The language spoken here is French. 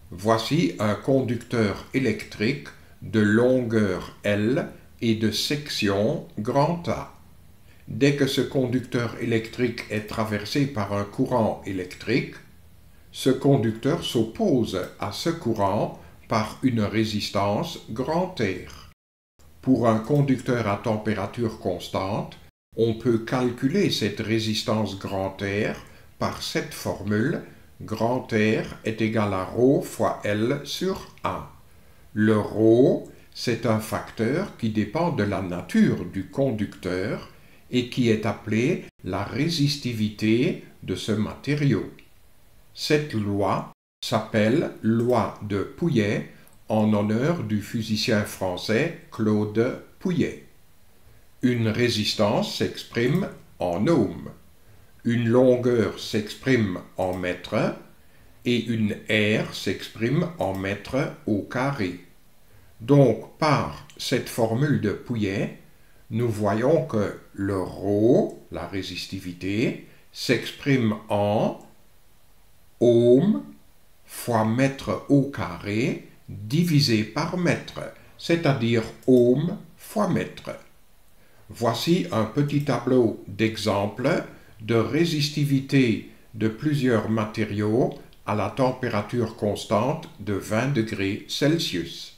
Voici un conducteur électrique de longueur L et de section grand A. Dès que ce conducteur électrique est traversé par un courant électrique, ce conducteur s'oppose à ce courant par une résistance grand R. Pour un conducteur à température constante, on peut calculer cette résistance grand R par cette formule: grand R est égal à ρ fois L sur A. Le ρ, c'est un facteur qui dépend de la nature du conducteur et qui est appelé la résistivité de ce matériau. Cette loi s'appelle loi de Pouillet en honneur du physicien français Claude Pouillet. Une résistance s'exprime en ohms, une longueur s'exprime en mètres et une R s'exprime en mètres au carré. Donc, par cette formule de Pouillet, nous voyons que le ρ, la résistivité, s'exprime en ohm fois mètre au carré divisé par mètre, c'est-à-dire ohm fois mètre. Voici un petit tableau d'exemple de résistivité de plusieurs matériaux à la température constante de 20 degrés Celsius.